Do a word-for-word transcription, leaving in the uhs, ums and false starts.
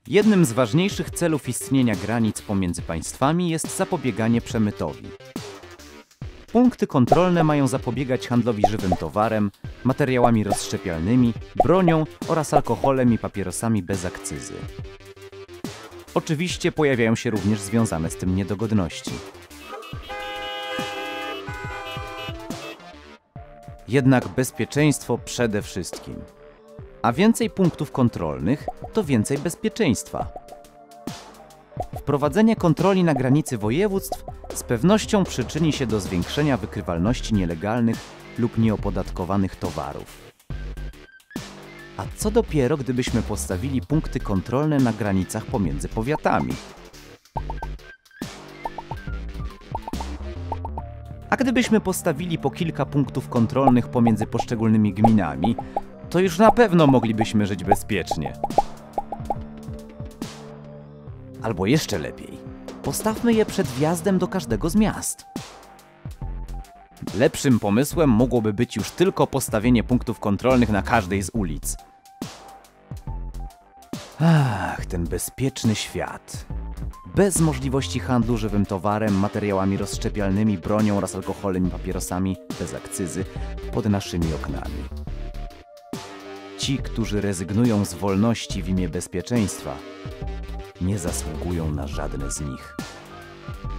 Jednym z ważniejszych celów istnienia granic pomiędzy państwami jest zapobieganie przemytowi. Punkty kontrolne mają zapobiegać handlowi żywym towarem, materiałami rozszczepialnymi, bronią oraz alkoholem i papierosami bez akcyzy. Oczywiście pojawiają się również związane z tym niedogodności. Jednak bezpieczeństwo przede wszystkim. A więcej punktów kontrolnych to więcej bezpieczeństwa. Wprowadzenie kontroli na granicy województw z pewnością przyczyni się do zwiększenia wykrywalności nielegalnych lub nieopodatkowanych towarów. A co dopiero, gdybyśmy postawili punkty kontrolne na granicach pomiędzy powiatami? A gdybyśmy postawili po kilka punktów kontrolnych pomiędzy poszczególnymi gminami, to już na pewno moglibyśmy żyć bezpiecznie. Albo jeszcze lepiej, postawmy je przed wjazdem do każdego z miast. Lepszym pomysłem mogłoby być już tylko postawienie punktów kontrolnych na każdej z ulic. Ach, ten bezpieczny świat. Bez możliwości handlu żywym towarem, materiałami rozszczepialnymi, bronią oraz alkoholem i papierosami bez akcyzy pod naszymi oknami. Ci, którzy rezygnują z wolności w imię bezpieczeństwa, nie zasługują na żadne z nich.